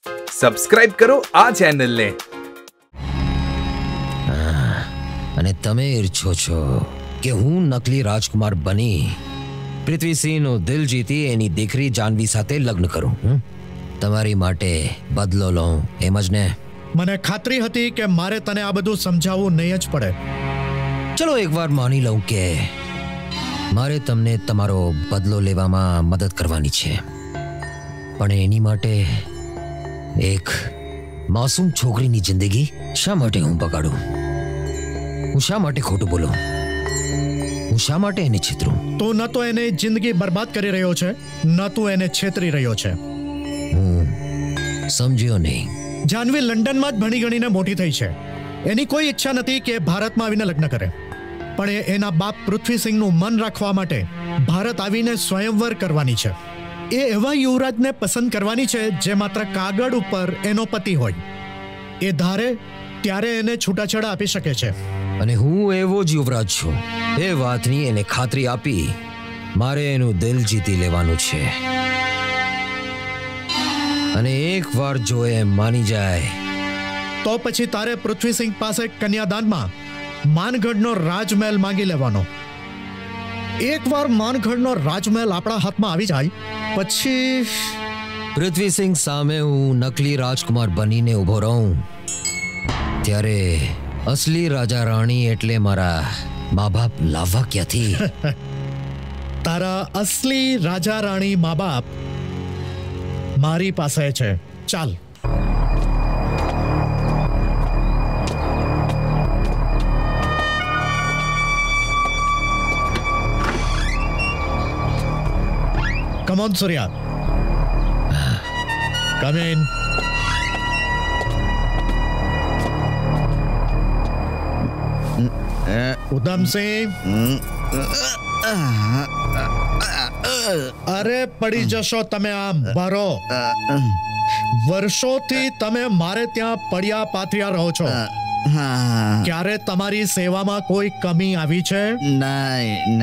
Subscribe કરો આ ચેનલને. અને તમે ઈચ્છો છો કે હું નકલી રાજકુમાર બની પૃથ્વીસિંહનું દિલ જીતી એની દીકરી જાનવી સાથે લગ્ન કરું? તમારી માટે બદલો લઉં એમ જ ને? મને ખાતરી હતી કે મારે તને આ બધું સમજાવવું નહીં જ પડે. ચલો એકવાર માની લઉં કે મારે તમને તમારો બદલો લેવામાં મદદ કરવાની છે, પણ એની માટે એક માસૂમ છોકરીની જિંદગી શા માટે હું બગાડું? હું શા માટે ખોટું બોલું? હું શા માટે એને છેતરું? તું ન તો એને જિંદગી બરબાદ કરી રહ્યો છે, ન તું એને છેતરી રહ્યો છે. હું સમજ્યો નહીં. જાનવી લંડનમાં જ ભણી ગણીને મોટી થઈ છે. એની કોઈ ઈચ્છા નથી કે ભારતમાં આવીને લગ્ન કરે, પણ એ એના બાપ પૃથ્વીસિંહનું મન રાખવા માટે ભારત આવીને સ્વયંવર કરવાની છે. એ એવા યુવરાજને પસંદ કરવાની છે જે માત્ર કાગળ ઉપર એનો પતિ હોય. એ ધારે ત્યારે એને છૂટાછેડા આપી શકે છે. અને હું એવો જ યુવરાજ છું. એ વાતની એને ખાતરી આપી મારે એનું દિલ જીતી લેવાનું છે. અને એકવાર જો એ માની જાય તો પછી તારે પૃથ્વીસિંહ પાસે કન્યાદાનમાં માનગઢનો રાજમહેલ માંગી લેવાનો. એકવાર માનગઢનો રાજમહેલ આપણા હાથમાં આવી જાય પછી પૃથ્વીસિંહ સામે હું નકલી રાજકુમાર બનીને ઊભો રહું ત્યારે અસલી રાજા રાણી એટલે મારા મા બાપ લાવવા ક્યાંથી? તારા અસલી રાજા રાણી મા બાપ મારી પાસે છે. ચાલ. Come on, Surya. Come in. Udham Singh, અરે પડી જશો તમે આમ. ભરો. વર્ષોથી તમે મારે ત્યાં પડ્યા પાથર્યા રહો છો. ક્યારે તમારી સેવામાં કોઈ કમી આવી છે? નહીં.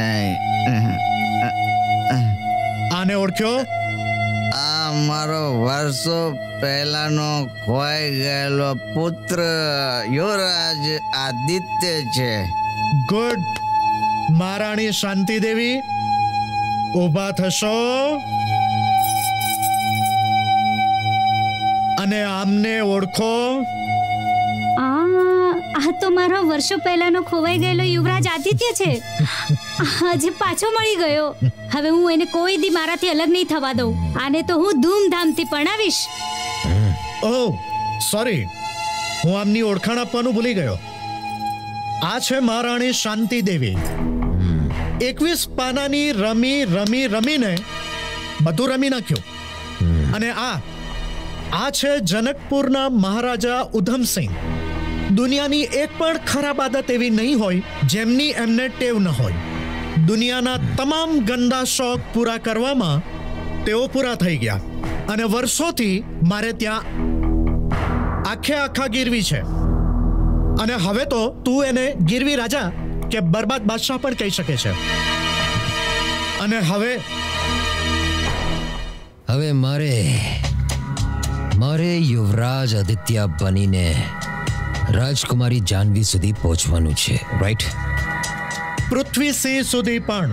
આને ઓળખ્યો? આ મારો વર્ષો પહેલાનો ખોઈ ગયેલો પુત્ર યુવરાજ આદિત્ય છે. ગુડ. મહારાણી શાંતિ દેવી, ઊભા થશો અને આમને ઓળખો. આ તો મારો વર્ષો પહેલાનો ખોવાઈ ગયેલો યુવરાજ આદિત્ય છે. આજે પાછો મળી ગયો. હવે હું એને કોઈ દી મારાથી અલગ નહીં થવા દઉં. આને તો હું ધૂમધામથી પરણાવીશ. ઓહ સોરી, હું આમની ઓળખાણ આપવાનું ભૂલી ગયો. આ છે મહારાણી શાંતિ દેવી. 21 પાનાની રમીને બધું રમી નાખ્યું. અને આ છે જનકપુરના મહારાજા ઉધમસિંહ. દુનિયાની એક પણ ખરાબ આદત એવી નહીં હોય જેમની એમને ટેવ ન હોય. દુનિયાના તમામ ગંદા શોખ પૂરા કરવામાં તેઓ પૂરા થઈ ગયા. અને વર્ષોથી મારે ત્યાં આખા ગીરવી છે. અને હવે તો તું એને ગીરવી રાજા કે બરબાદ બાદશાહ પણ કહી શકે છે. અને હવે મારે યુવરાજ આદિત્ય બનીને રાજકુમારી જાનવી સુધી પહોંચવાનું છે, રાઈટ? પૃથ્વીસિંહ સુધી પણ.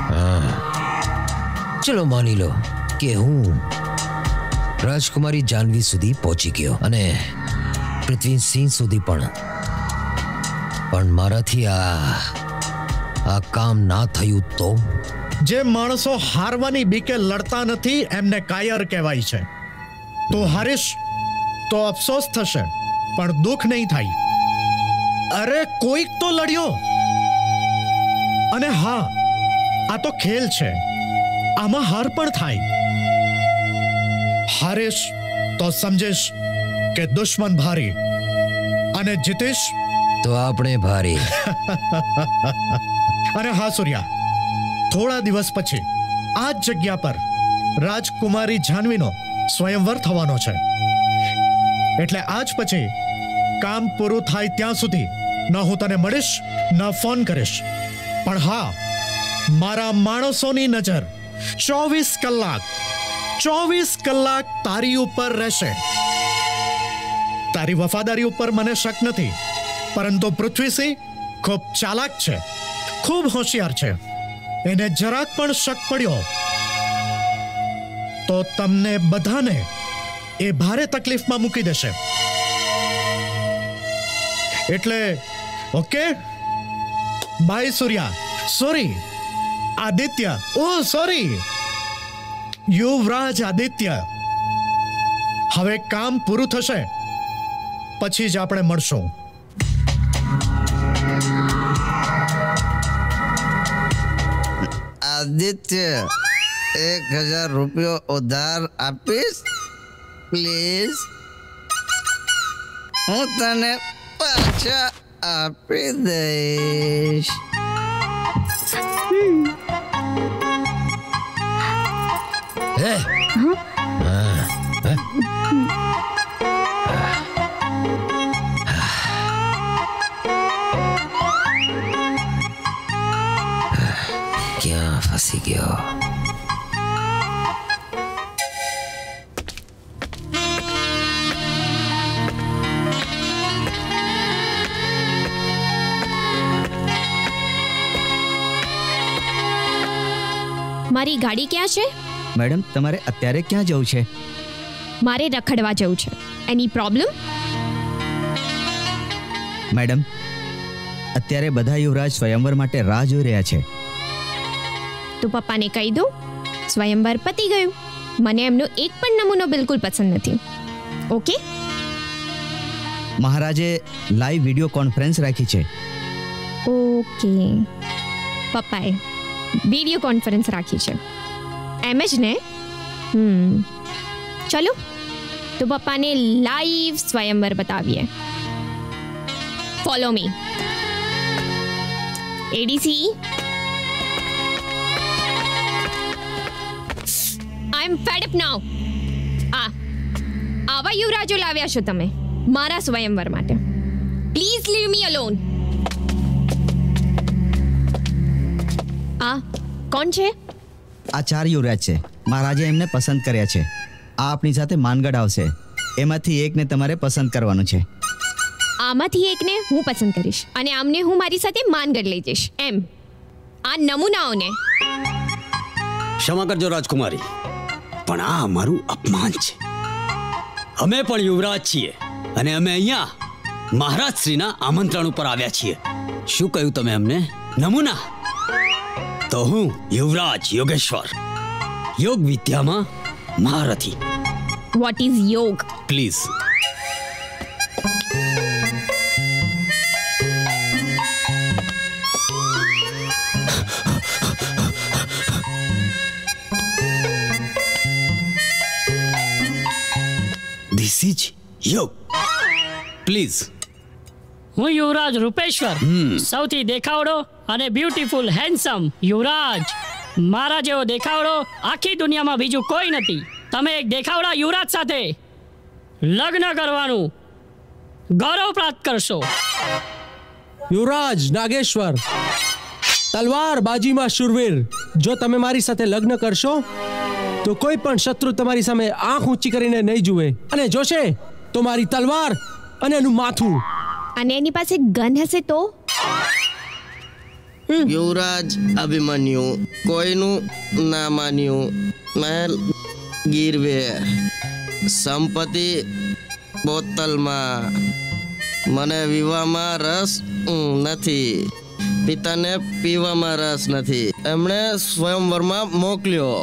ચલો માની લો કે હું રાજકુમારી જાનવી સુધી પહોંચી ગયો અને પૃથ્વીસિંહ સુધી પણ મારાથી આ કામ ના થયું તો? જે માણસો હારવાની બીકે લડતા નથી એમને કાયર કહેવાય છે. તો હારીશ તો અફસોસ થશે, પણ દુઃખ નહીં થાય. અરે કોઈક તો લડ્યો. અને હા, આ તો ખેલ છે, આમાં હાર પણ થાય. હારીશ તો સમજીશ કે દુશ્મન ભારી, અને જીતીશ તો આપણે ભારી. અને હા સૂર્યા, થોડા દિવસ પછી આ જ જગ્યા પર રાજકુમારી જાનવીનો સ્વયંવર થવાનો છે. એટલે આજ પછી કામ પૂરું થાય ત્યાં સુધી ન હું તને મળીશ ન ફોન કરીશ. પણ હા, મારા માણસોની નજર 24 કલાક તારી ઉપર રહેશે. તારી વફાદારી ઉપર મને શક નથી, પરંતુ પૃથ્વીસિંહ ખૂબ ચાલાક છે, ખૂબ હોશિયાર છે. એને જરાક પણ શક પડ્યો તો તમને બધાને એ ભારે તકલીફમાં મૂકી દેશે. એટલે okay, bye Surya, sorry Aditya, oh sorry યુવરાજ આદિત્ય. હવે કામ પૂરું થશે પછી જ આપણે મળશું. આદિત્ય, 1000 રૂપિયો ઉધાર આપીશ પ્લીઝ? હું તને પાછા આપી દઈશ. ક્યાં ફસી ગયો? મારી ગાડી ક્યાં છે? મેડમ, તમારે અત્યારે ક્યાં જવું છે? મારે રખડવા જવું છે. એની પ્રોબ્લેમ? મેડમ, અત્યારે બધા યુવરાજ સ્વયંવર માટે રાહ જોઈ રહ્યા છે. તો પપ્પાને કહી દો સ્વયંવર પતી ગયું. મને એમનો એક પણ નમૂનો બિલકુલ પસંદ નથી. ઓકે? મહારાજે લાઈવ વિડિયો કોન્ફરન્સ રાખી છે. ઓકે, પપ્પાએ વિડિયો કોન્ફરન્સ રાખી છે એમ જ ને? ચલો તો પપ્પાને લાઈવ સ્વયંવર બતાવીએ. Follow me. ADC, I am fed up now. આવા યુવરાજો લાવ્યા છો તમે મારા સ્વયંવર માટે. Please leave me alone. કોણ છે? આ 4 યુવરાજ છે. મહારાજે એમને પસંદ કર્યા છે. આ આપણી સાથે માનગઢ આવશે. એમાંથી એકને તમારે પસંદ કરવાનું છે. આમાંથી એકને હું પસંદ કરીશ અને આમને હું મારી સાથે માનગઢ લઈ જઈશ એમ? આ નમૂનાઓને ક્ષમા કરજો રાજકુમારી, પણ આ અમારું અપમાન છે. અમે પણ યુવરાજ છીએ અને અમે અહીંયા મહારાજ શ્રીના આમંત્રણ ઉપર આવ્યા છીએ. શું કહ્યું તમે અમને? નમૂના? તો હું યુવરાજ યોગેશ્વર, યોગ વિદ્યામાં મહારથી. What is yoga? Please. This is yoga. Please. હું યુવરાજ રૂપેશ્વર, સૌથી દેખાવડો અને બ્યુટીફુલ હેન્ડસમ યુવરાજ. મારા જેવો દેખાવડો આખી દુનિયામાં બીજું કોઈ નથી. તમે એક દેખાવડા યુવરાજ સાથે લગ્ન કરવાનું ગૌરવ પ્રાપ્ત કરશો. યુવરાજ નાગેશ્વર, તલવાર બાજીમાં શુરવીર, જો તમે મારી સાથે લગ્ન કરશો તો કોઈ પણ શત્રુ તમારી સામે આંખ ઊંચી કરીને નહીં જુએ, અને જોશે તો મારી તલવાર અને એનું માથું. અને એની પાસે ગન હશે તો? યુવરાજ અભિમન્યુ કોઈનું ના માન્યું. મહેલ ગીરવે, સંપત્તિ બોતલમાં. મને વિવાહમાં રસ નથી, પિતાને પીવામાં રસ નથી. એમણે સ્વયંવરમાં મોકલ્યો.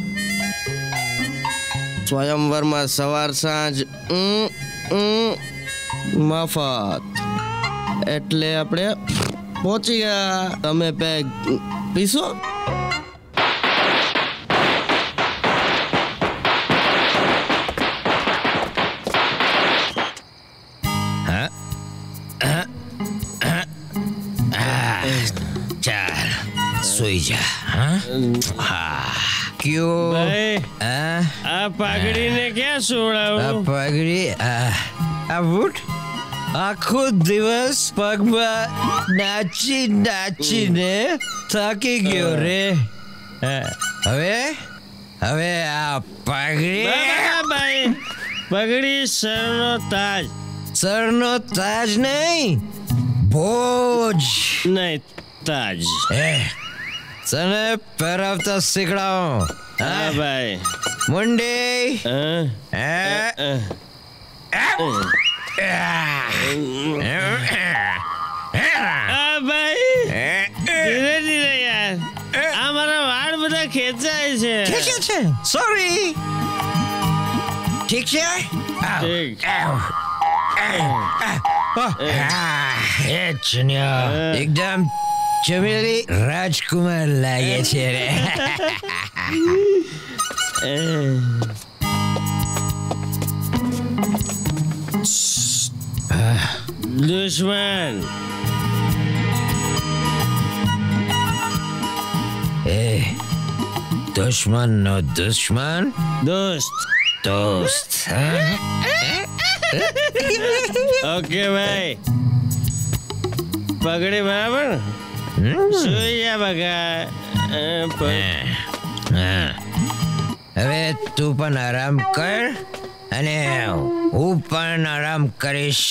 સ્વયંવરમાં સવાર સાંજ મફત. એટલે આપણે પહોંચી ગયા. તમે પેગ પીશો? ચાલ સોઈ જા. ક્યો આ પાઘડીને ક્યાં સોડાવું? પગડી આ બૂટ આખો દિવસ પગમાં નાચી નાચીને થાકી ગયો રે. હવે હવે આ પાઘડી પગડી સરનો તાજ. સરનો તાજ નહીં, બોજ નહીં, તાજ. તને પહેરાવતા શીખડાવો. હા ભાઈ. મુંડી. ભાઈ ધીરે ધીરે યાર, આ મારા વાળ બધા ખેંચાય છે. ઠીક છે, સોરી. ઠીક છે. એકદમ ચમેલી રાજકુમાર લાગે છે રે. દુશ્મન. દુશ્મન નો દુશ્મન, દોસ્ત. દોસ્ત. ઓકે ભાઈ, પગડી બરાબર. સુઈ જા બગા. હવે તું પણ આરામ કર અને હું પણ આરામ કરીશ.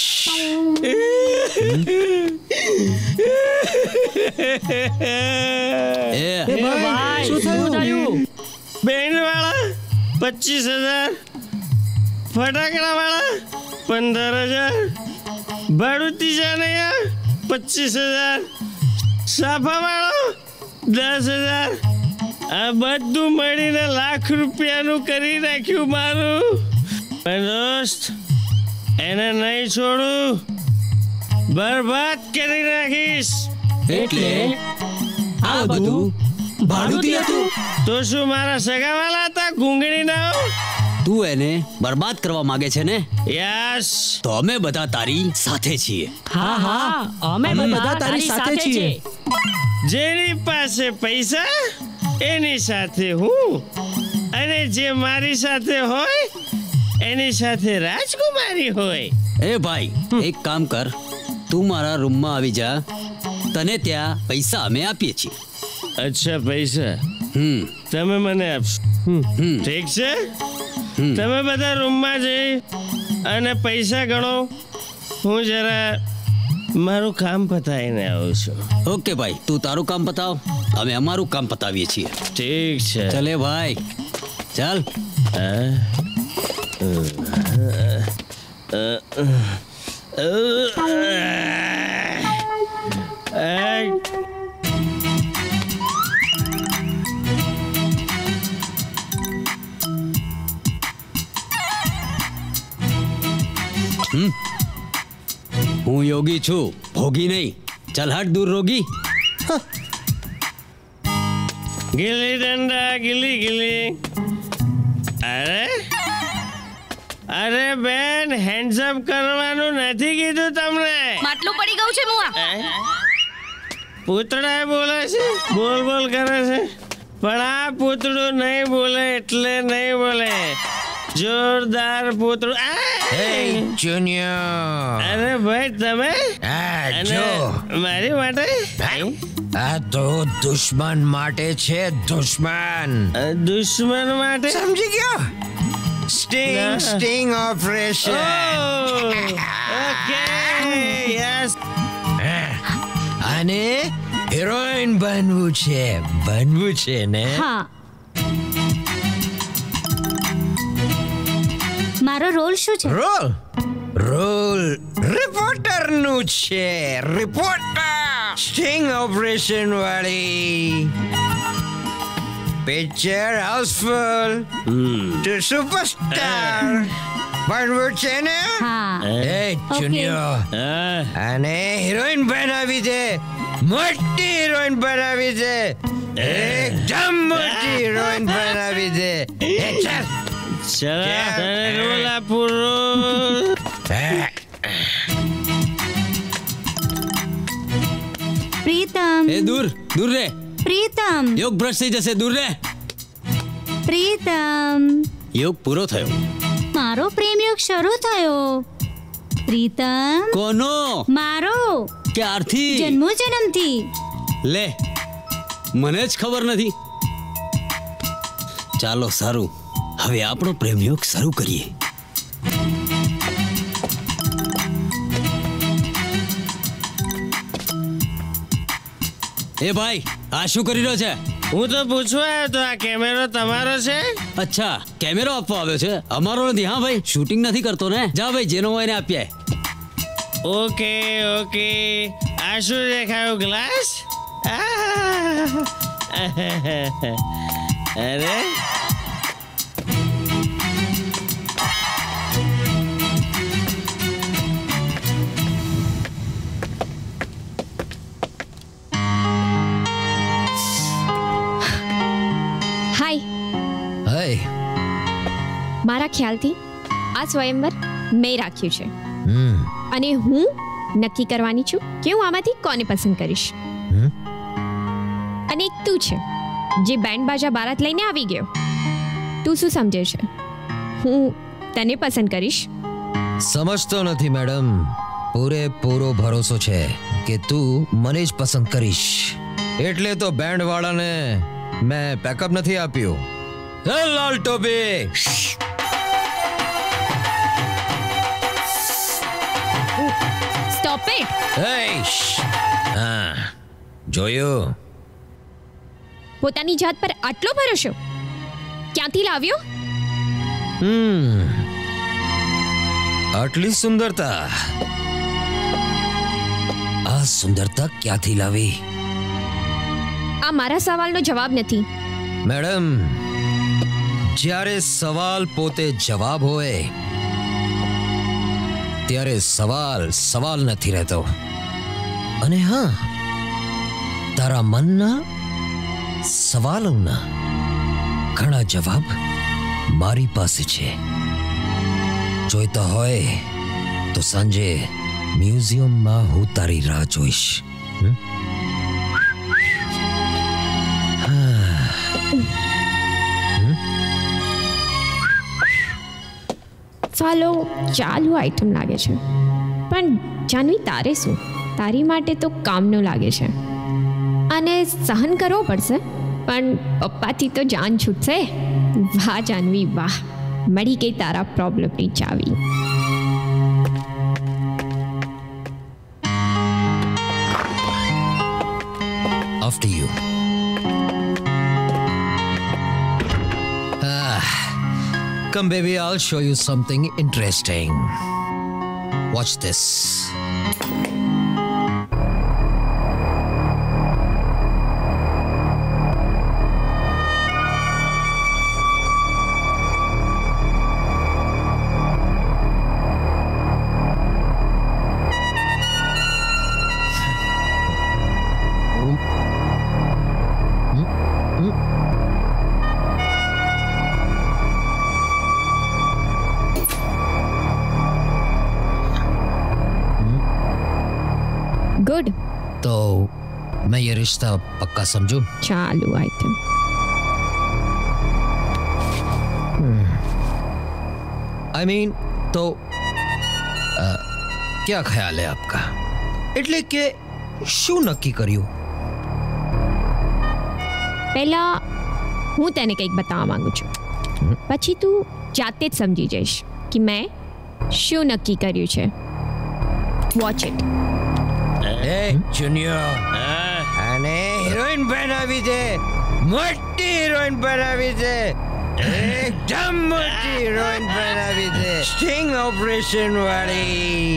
બેન વાળા 25,000, ફટાકડા વાળા 15,000, ભાડુતી જાને 25,000, સાફા વાળો 10,000. આ બધું મળીને લાખ રૂપિયાનું કરી નાખ્યું મારું. દોસ્ત, એને નહીં છોડું, બરબાદ કરી નાખીશ. એટલે આ બધું ભાડુતી હતું? તો શું મારા સગાવાલા હતા ઘૂંઘણી ના? તું એને બરબાદ કરવા માંગે છે ને? યસ. તો અમે બધા તારી સાથે છીએ. હા હા, અમે બધા તારી સાથે છીએ. જેની પાસે પૈસા એની સાથે હું, અને જે મારી સાથે હોય એની સાથે રાજકુમારી હોય. એ ભાઈ, એક કામ કર, તું મારા રૂમમાં આવી જા, તને ત્યાં પૈસા અમે આપીએ છીએ. અચ્છા, પૈસા તમે મને આપશો? ઠીક છે, તમે બધા રૂમમાં જઈ અને પૈસા ગણો. હું જરા મારું કામ પતાવીને આવું છું. ઓકે ભાઈ, તું તારું કામ પતાવ, અમે અમારું કામ પતાવીએ છીએ. ઠીક છે. ચલે ભાઈ, ચાલ. હું યોગી છું, ભોગી નહીં. ચાલ હટ દૂર રોગી. ગિલ્લી ડંડા ગિલ્લી ગિલ્લી. અરે બેન, હેન્ડસઅપ કરવાનું નથી કીધું તમને? માટલું પડી ગયું છે મુઆ. પૂતળા બોલે છે, બોલ બોલ કરે છે, પણ આ પૂતળું નહીં બોલે એટલે નહીં બોલે. જોરદાર પૂતળું. જુનિયર. અરે ભાઈ, તમે જો મારી માટે? આ તો દુશ્મન માટે છે, દુશ્મન. દુશ્મન માટે? સમજી ગયો? Sting operation. Okay, yes. અને હિરોઈન બનવું છે ને? હા. મારો રોલ શું છે? રોલ રિપોર્ટર નું છે. રિપોર્ટર સ્ટિંગ ઓપરેશન વાળી પિક્ચર હાઉસફુલ ટુ સુપરસ્ટાર બનવું છે ને? એ જુનિયર, અને હિરોઈન બનાવી દે, મોટી હિરોઈન બનાવી દે, એકદમ મોટી હિરોઈન બનાવી દે. પ્રીતમ. એ દૂર દૂર રે. પ્રીતમ. યોગ ભ્રષ્ટ થઈ જશે, દૂર રે. પ્રીતમ. યોગ પૂરો થયો, મારો પ્રેમ યોગ શરૂ થયો. પ્રીતમ. કોનો? મારો. ક્યારથી? જન્મોજન્મથી. લે, મને જ ખબર નથી. ચાલો સારું, હવે આપણો પ્રેમયોગ શરૂ કરીએ. એ ભાઈ આ શું કરી રહ્યો છે? હું તો પૂછવા આવ્યો તો આ કેમેરો તમારો છે? અચ્છા કેમેરો આપવા આવ્યો છે? અમારો નથી. હા ભાઈ શૂટિંગ નથી કરતો ને. જા ભાઈ જેનો હોય એને આપીએ. Okay okay. આ શું દેખાયું? ગ્લાસ? અરે મારા ખ્યાલથી આ સ્વયંવર મેં રાખ્યું છે અને હું નક્કી કરવાની છું કે હું આમાંથી કોને પસંદ કરીશ. અને એક તું છે જે બેન્ડ બાજા બારાત લઈને આવી ગયો. તું શું સમજે છે? હું તને પસંદ કરીશ. સમજતો નથી મેડમ. પૂરેપૂરો ભરોસો છે કે તું મને જ પસંદ કરીશ. એટલે તો બેન્ડ વાળાને મેં પેકઅપ નથી આપ્યું. લાલ ટોપી સ્ટોપ ઇટ. હા જોયું? પોતાની જાત પર આટલો ભરોસો ક્યાંથી લાવ્યો? આટલી સુંદરતા, આ સુંદરતા ક્યાંથી લાવી? આ મારા સવાલનો જવાબ નથી. મેડમ, જ્યારે સવાલ પોતે જવાબ હોય ત્યારે સવાલ નથી રહેતો. અને હા, તારા મનના સવાલોના ઘણા જવાબ મારી પાસે છે. જોઈતા હોય તો સાંજે મ્યુઝિયમમાં હું તારી રાહ જોઈશ. ચાલો ચાલુ આઈટમ લાગે છે, પણ જાનવી તારે શું? તારી માટે તો કામનું લાગે છે અને સહન કરવો પડશે, પણ પપ્પાથી તો જાન છૂટશે. વાહ જાનવી વાહ, મળી ગઈ તારા પ્રોબ્લેમની ચાવી. After you. Come baby, I'll show you something interesting. Watch this. Good. तो मैं ये रिश्ता पक्का समझूं? चालू आइटम. आई मीन तो क्या ख्याल है आपका? એટલે કે શું નક્કી કર્યું? પહેલા હું તને કંઈક બતાવવા માંગુ છું, પછી તું જાતે જ સમજી જઈશ કે મેં શું નક્કી કર્યું છે. Watch it. Hey, Junior. અને હિરોઈન બનાવી દે, મોટી હિરોઈન બનાવી દે, એકદમ મોટી હિરોઈન બનાવી દે, સ્ટિંગ ઓપરેશન વાળી.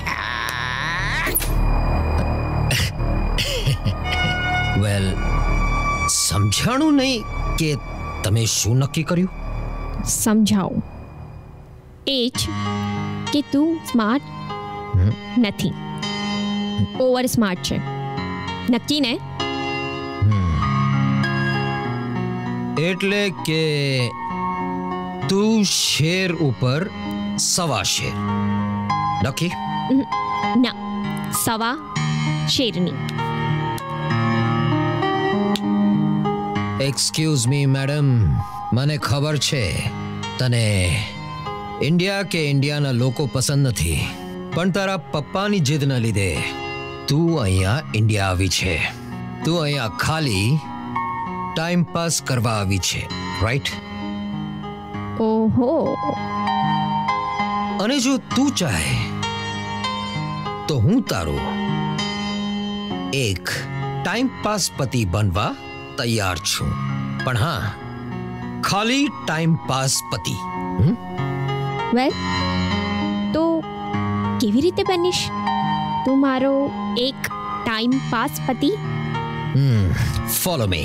વેલ, સમજાણું નહીં કે તમે શું નક્કી કર્યું? સમજાવું એ જ કે તું સ્માર્ટ નથી, ઓવર સ્માર્ટ છે. નક્કી ને? એટલે કે તું શેર ઉપર સવા શેર. નક્કી? ના, સવા શેરની. એક્સક્યુઝ મી મેડમ, મને ખબર છે તને ઇન્ડિયા કે ઇન્ડિયાના લોકો પસંદ નથી, પણ તારા પપ્પાની જીદના લીધે તું અહીંયા ઇન્ડિયા આવી છે. તું અહીંયા ખાલી ટાઈમ પાસ કરવા આવી છે, રાઈટ? ઓહો. અને જો તું ચાહે તો હું તારું એક ટાઈમ પાસ પતિ બનવા તૈયાર છું, પણ હા, ખાલી ટાઈમ પાસ પતિ. વેલ, તો કેવી રીતે બનીશ તું મારો એક ટાઈમ પાસ પતિ? Follow me.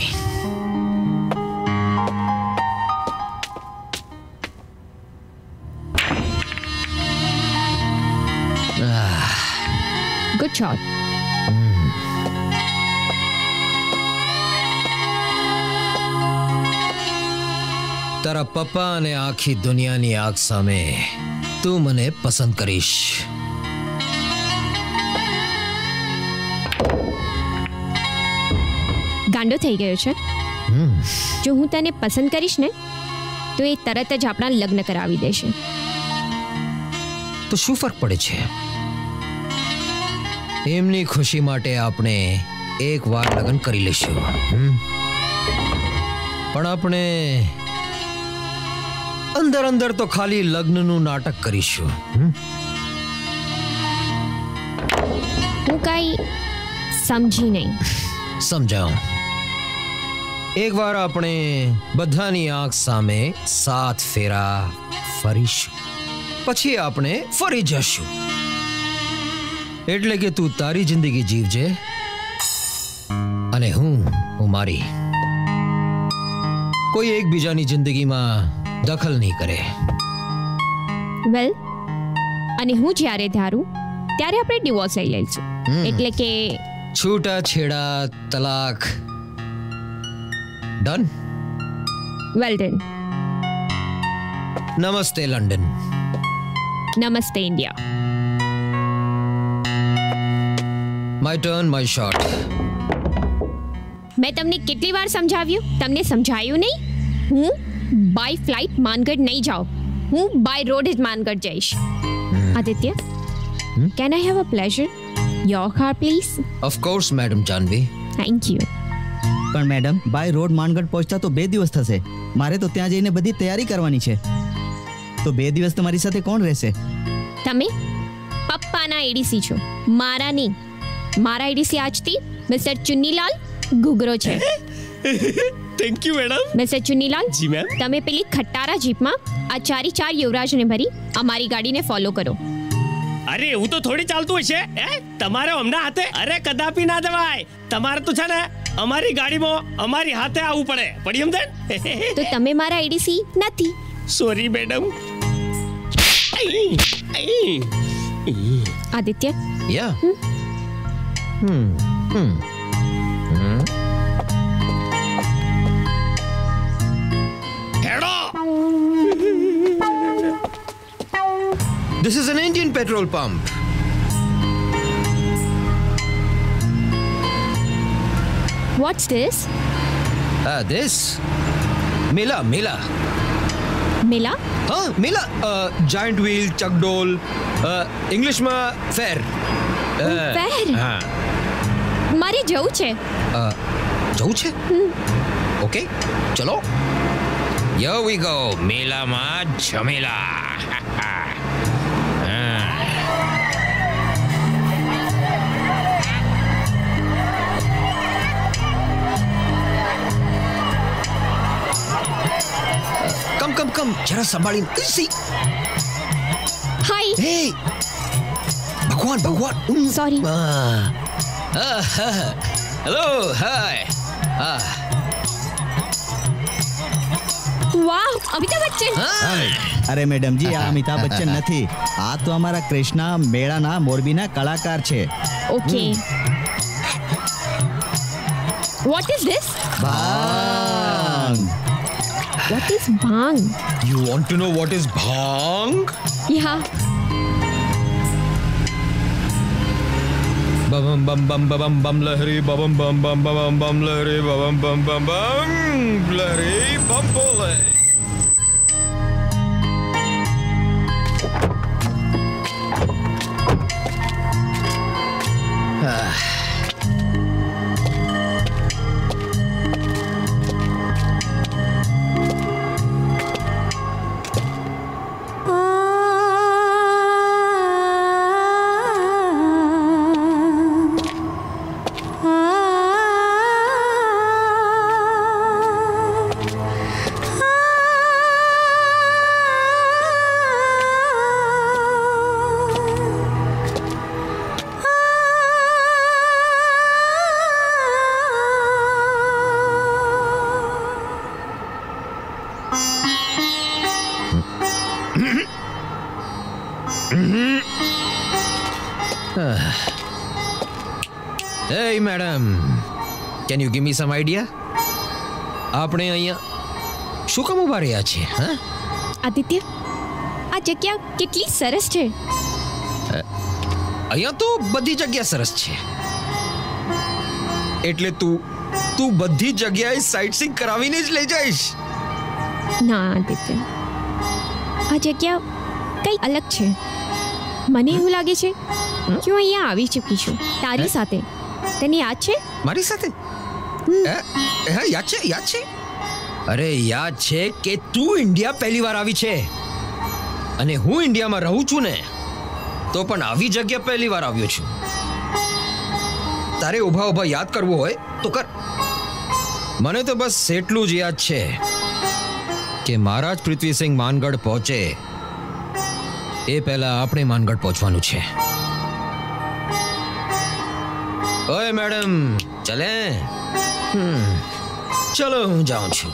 Good shot. તારા પપ્પા અને આખી દુનિયાની આગ સામે તું મને પસંદ કરીશ. ગાંડો થઈ ગયો છે. જો હું તને પસંદ કરીશ ને તો એ તરત જ આપણા લગ્ન કરાવી દેશે. તો શું ફરક પડે છે? એમની ખુશી માટે આપણે એક વાર લગ્ન કરી લઈશું, પણ આપણે અંદર અંદર તો ખાલી લગ્નનું નાટક કરીશું. હું કઈ સમજી નહીં. સમજાવ. એક વાર આપણે બધાની આંખ સામે 7 ફેરા ફરીશું, પછી આપણે ફરી જશું. એટલે કે તું તારી જિંદગી જીવજે અને હું મારી. કોઈ એકબીજાની જિંદગીમાં દખલ નહીં કરે. વેલ, અને હું જ્યારે ધારું ત્યારે આપણે ડિવોર્સ લઈ લઈશું. એટલે કે છૂટા છેડા તલાક. Done. Well done. Namaste London. Namaste India. My turn, my shot. મેં તમને કેટલી વાર સમજાવ્યું? તમને સમજાયું નહીં? હું બાય ફ્લાઇટ માનગઢ નહીં જાઉં, હું બાય રોડ જ માનગઢ જઈશ. Aditya, can I have a pleasure? Your car please. Of course madam Janvi. Thank you. પણ મેડમ, બાય રોડ માનગઢ પહોંચતા તો 2 દિવસ થશે. મારે તો ત્યાં જઈને બધી તૈયારી કરવાની છે. તો 2 દિવસ તમારી સાથે કોણ રહેશે? તમે પપ્પાના એડીસી છો, મારા નહીં. મારા એડીસી આજથી મિસ્ટર ચુન્નીલાલ ઘુગરો છે. Thank you madam. Mister Chunnilal, જી મેમ. તમે પેલી ખટારા જીપમાં આ 4 યુવરાજને ભરી અમારી ગાડીને ફોલો કરો. અરે એવું તો થોડી ચાલતું હશે. તમારે હમણાં હાથે? અરે કદાપી ના જવાય. તમારે તો છે ને અમારી ગાડીમાં અમારી હાથે આવવું પડે. પડી સમજે? તો તમે મારા એડીસી નથી. Sorry madam. આદિત્ય. યા. હેડો. This is an Indian petrol pump. What's this? This? Mela. Mela? Mela. Giant wheel, chakdol. English માં fair. fair? મારે જવું છે. જવું છે? ઓકે, ચલો. Here we go. મેલામાં જમેલા. કમ જરા સંભાળીને. ઇસી. હાય. હે ભગવાન. સોરી. હેલો. હાય. વાહ, અમિતાભ બચ્ચન. અરે મેડમ જી, આ અમિતાભ બચ્ચન નથી. આ તો અમારા કૃષ્ણા મેળાના મોરબીના કલાકાર છે. Okay. What is this? Bhang. What is bhang? You want to know what is bhang? Yeah. Bam bam bam bam bam lahari bam bam bam bam bam lahari bam bam bam bam lahari bam bole. Hey madam, can you give me some idea? આપણે અહીંયા શું કામ ઉભા રહ્યા છીએ? હા આદિત્ય, આ જગ્યા કેટલી સરસ છે. અહીંયા તો બધી જગ્યા સરસ છે. એટલે તું બધી જગ્યાએ સાઇટ સીઈંગ કરાવીને જ લઈ જઈશ? ના આદિત્ય, આ જગ્યા કંઈ અલગ છે. મને એવું લાગે છે કે હું અહીંયા આવી ચૂકી છું તારી સાથે. તને યાદ છે? મારી સાથે? યાદ છે. અરે યાદ છે કે તું ઇન્ડિયા પહેલી વાર આવી છે અને હું ઇન્ડિયામાં રહું છું ને, તો પણ આવી જગ્યા પહેલી વાર આવ્યો છું. તારે ઊભા યાદ કરવું હોય તો કર. મને તો બસ એટલું જ યાદ છે કે મહારાજ પૃથ્વીસિંહ માનગઢ પહોંચે એ પહેલા આપણે માનગઢ પહોંચવાનું છે. ઓય મેડમ, ચલે? ચલો હું જાઉં છું.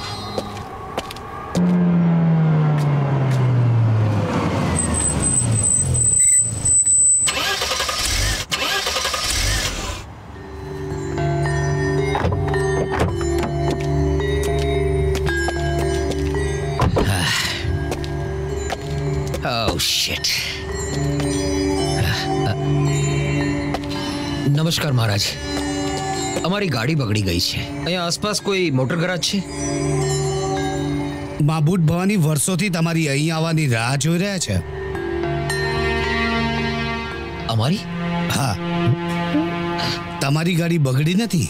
Oh shit. નમસ્કાર મહારાજ, અમારી ગાડી બગડી ગઈ છે. અહીંયા આસપાસ કોઈ મોટર ગરાજ છે? માબૂટ ભવાની વર્ષોથી તમારી અહીં આવવાની રાહ જોઈ રહ્યા છે. અમારી? હા, તમારી ગાડી બગડી નથી.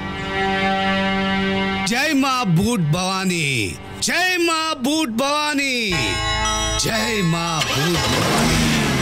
જય માબૂટ ભવાની, જય માબૂટ ભવાની, જય માબૂટ ભવાની.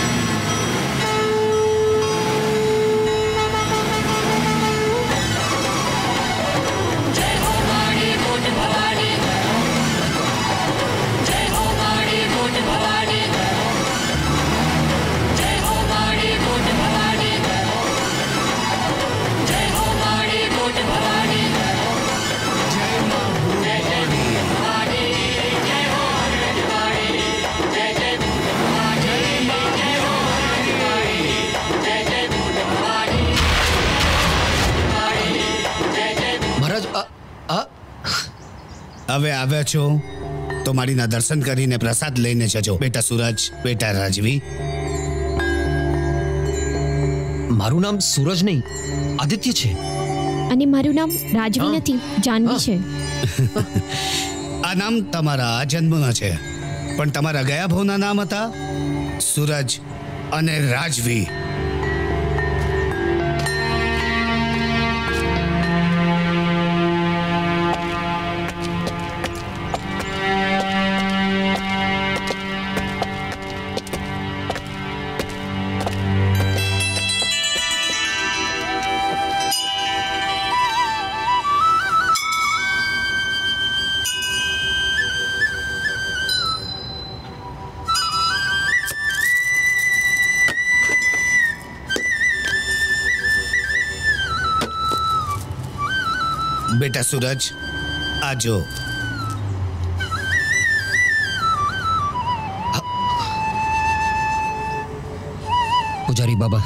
હવે આવ્યા છો તો મારીના દર્શન કરીને પ્રસાદ લઈને જજો. બેટા સૂરજ, બેટા રાજવી. મારું નામ સૂરજ નહીં, આદિત્ય છે. અને મારું નામ રાજવી નથી, જાનવી છે. આ નામ તમારા જન્મના છે, પણ તમારા ગયા ભાવના નામ હતા સૂરજ અને રાજવી. બેટા સૂરજ, આજો. પૂજારી બાબા,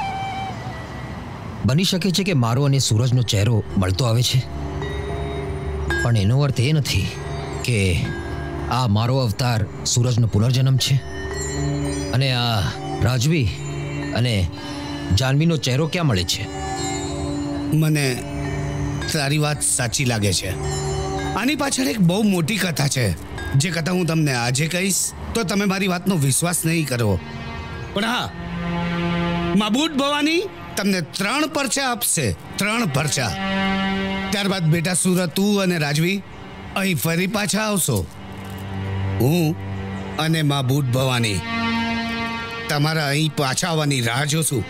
બની શકે છે કે મારો અને સૂરજનો ચહેરો મળતો આવે છે, પણ એનો અર્થ એ નથી કે આ મારો અવતાર સૂરજનો પુનર્જન્મ છે અને આ રાજવી અને જાનવીનો ચહેરો ક્યાં મળે છે? મને તારી વાત સાચી લાગે છે. આની પાછળ એક બહુ મોટી કથા છે, જે કથા હું તમને આજે કહીશ તો તમે મારી વાતનો વિશ્વાસ નહીં કરો. પણ હા, માબૂટ ભવાની તમને 3 પરચા આપશે, 3 પરચા. ત્યારબાદ બેટા સૂરજ, તું અને રાજવી અહીં ફરી પાછા આવશો. હું અને માબૂટ ભવાની તમારા અહીં પાછા આવવાની રાહ જોશું.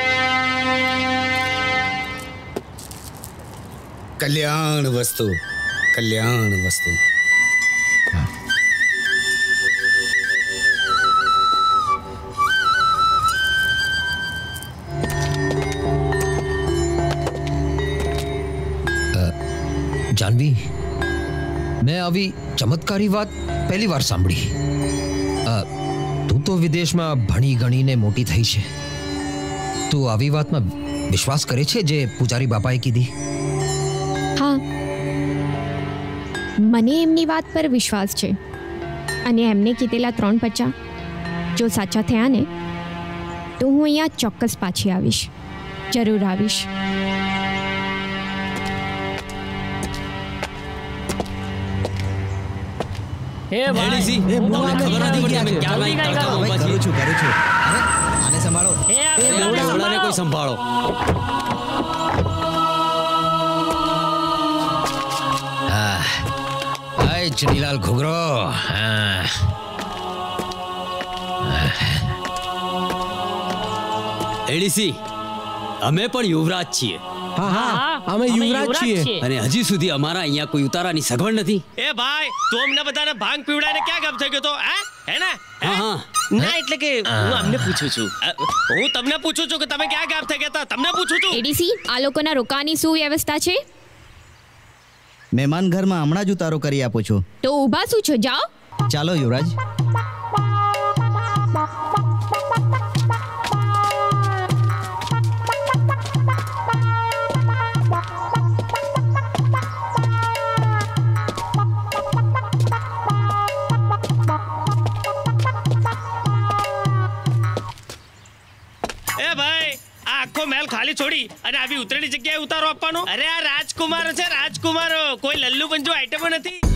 કલ્યાણ વસ્તુ, કલ્યાણ વસ્તુ. જાનવી, મેં આવી ચમત્કારી વાત પહેલી વાર સાંભળી. તું તું તો વિદેશમાં ભણી ગણીને મોટી થઈ છે. તું આવી વાતમાં વિશ્વાસ કરે છે જે પૂજારી બાપાએ કીધી? હા, મને એમની વાત પર વિશ્વાસ છે અને એમને કીધેલા 350 જો સાચા થયા ને તો હું અહીંયા ચોક્કસ પાછી આવીશ, જરૂર આવીશ. હે ભાઈ, કરું છું. અરે આને સંભાળો. બેવડાને કોઈ સંભાળો. હાય ચુનીલાલ ઘુઘરો. એડીસી, અમે પણ યુવરાજ છીએ. હા, અમે યુવરાજ છીએ. અને હજી સુધી અમારા અહીંયા કોઈ ઉતારાની સગવડ નથી. એ ભાઈ, તું અમને બધાને ભાંગ પીવડાઈને ક્યાં ગામ થઈ ગયો તો? હે ને? હા. ના, એટલે કે હું અમને પૂછું છું. હું તમને પૂછું છું કે તમે ક્યાં ગામ થઈ ગયા હતા? તમને પૂછું છું. એડીસી, આ લોકોના રોકાવાની શું વ્યવસ્થા છે? મહેમાન ઘરમાં હમણાં જ ઉતારો કરી આપું છું. તો ઊભા શું છો? જાઓ. ચાલો યુવરાજ. મહેલ ખાલી છોડી અને આવી ઉતરેલી જગ્યાએ ઉતારો આપવાનો? અરે આ રાજકુમાર છે, રાજકુમાર, કોઈ લલ્લુ પંજો આઈટમો નથી.